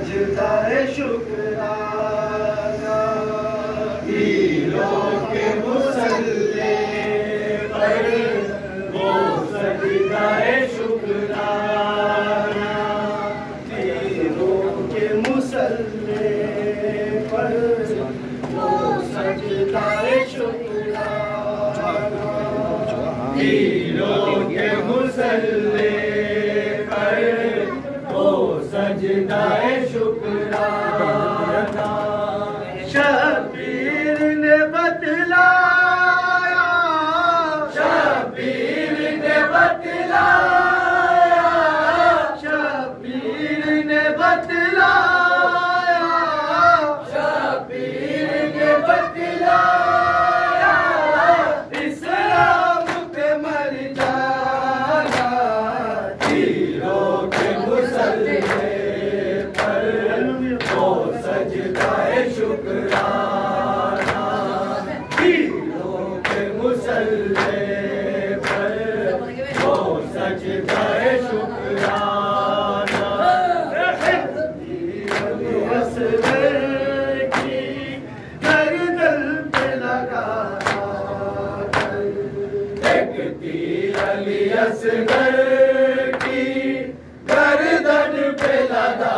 सजदाए शुक्राना पीरों के मुसल्ले पर वो सजदाए शुक्राना पीरों के मुसल्ले पर वो सजदाए शुक्राना पीरों के मुसल्ले पर वो सजदाए शुक्राना शबीर ने बतलाया शबीर ने बतलाया शबीर ने बतलाया शबीर ने बतलाया इस्लाम पे मर जाना तीरों के मुसल्ले पर वो सजदाए शुक्राना तीरों के मुसल्ले पर वो सजदाए शुक्राना असगर की गर्दन पे लगा एक तीर अली असगर की गर्दन पे लगा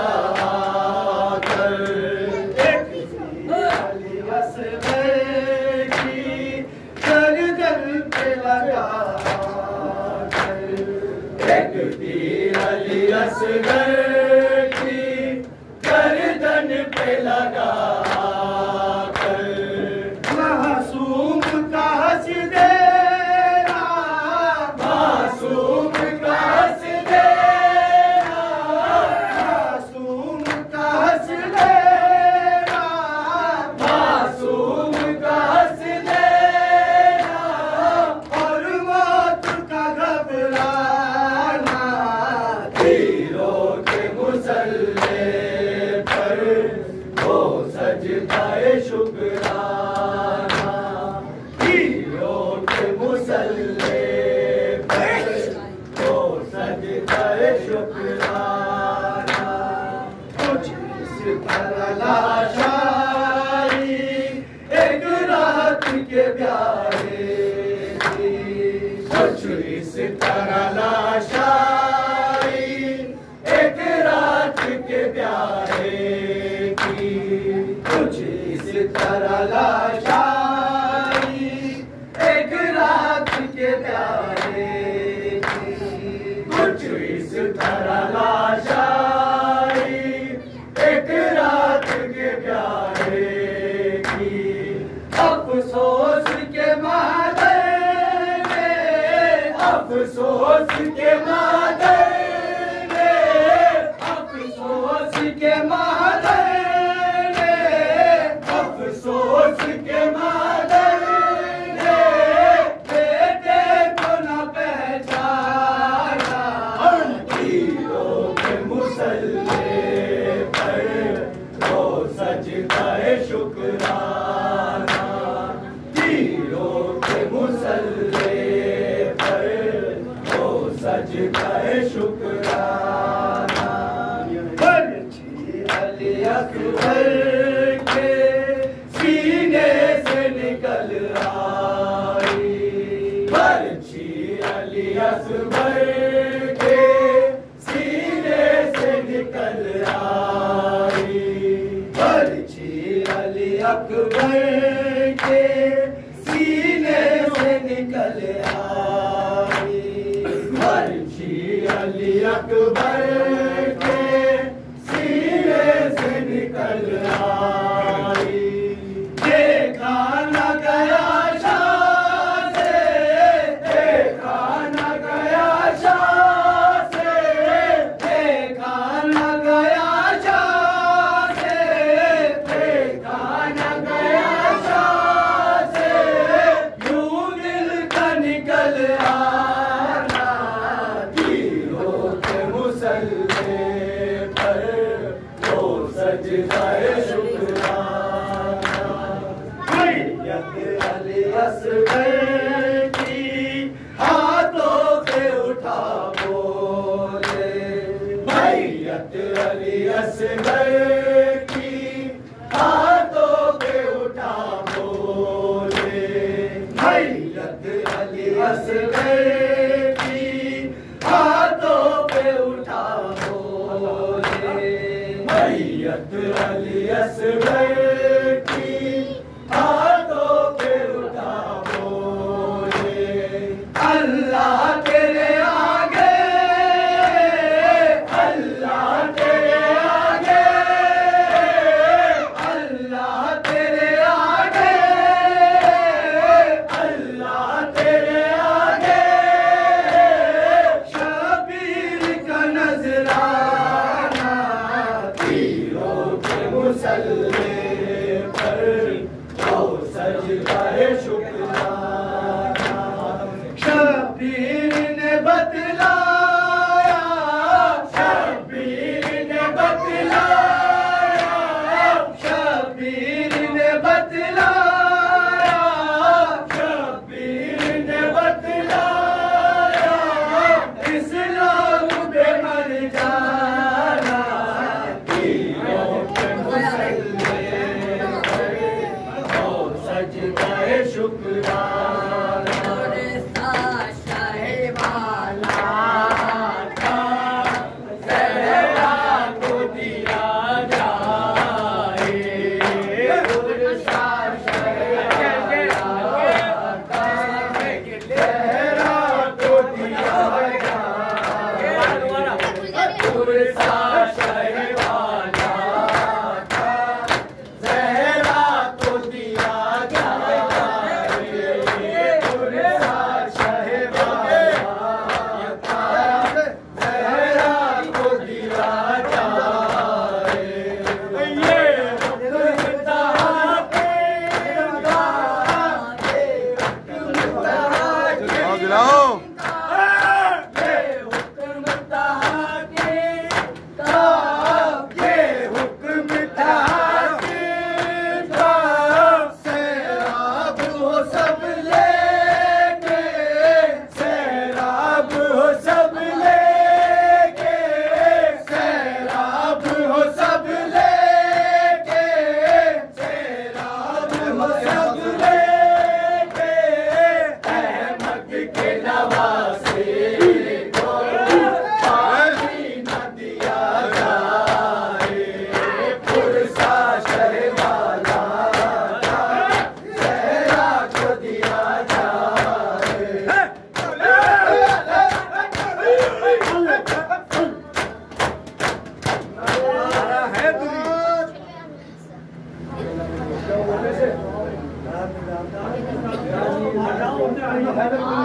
एक तीर अली असगर की गर्दन पे लगा कर मासूम का हंस देना मासूम का हंस देना मासूम का हंस देना मासूम का हंस देना और मौत का घबराना तीरों के मुसल्ले पर वो सजदाए शुक्राना तीरों के मुसल्ले पर वो सजदाए शुक्राना कुछ इस तरह लाशाई एक रात के प्यारे कुछ इस तरह लाशाई एक रात के प्यारे की कुछ इस तरह लाशाई एक रात के प्यारे की कुछ इस तरह लाशाई एक रात के प्यारे की अफसोस के मादर ने अफसोस के मादर ने अफसोस के मादर ने अफसोस के मादर ने बेटे को न पहचाना तीरों के मुसल्ले पर वो सजदाए शुक्राना तीरों के मुसल्ले पर वो सजदाए शुक्राना बरछी अली अकबर के सीने से निकल आई बरछी अली अकबर के सीने से निकल आई बरछी अली अकबर के सीने से निकल आई बरछी अली अकबर के सीने से निकल आई देखा न गया शाह से देखा न गया शाह से देखा न गया शाह से देखा न गया शाह से यूं दिल का निकल आना तीरों के मुसल्ले पर वो सजदाए शुक्राना मैयत अली असगर की हाथों से उठा बोले मैयत मैयत अली असगर की हाथों पे उठा बोले, मैयत अली असगर की हाथों पे उठा बोले, मैयत अली असगर की हाथों पे उठा बोले। अल्लाह तेरे आगे, अल्लाह तेरे आगे, अल्लाह तेरे आगे, अल्लाह तेरे आगे, शबीर का नजराना तीरों के मुसल्ले पर हो सजदा है शुक्राना। शबीर ने बतलाया, शबीर ने बतलाया, शबीर ने बतलाया, शबीर ने बतलाया, इस्लाम पे मर जाना तीरों के मुसल्ले पर हो सजदा है शुक्राना।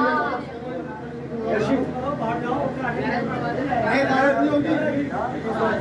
नहीं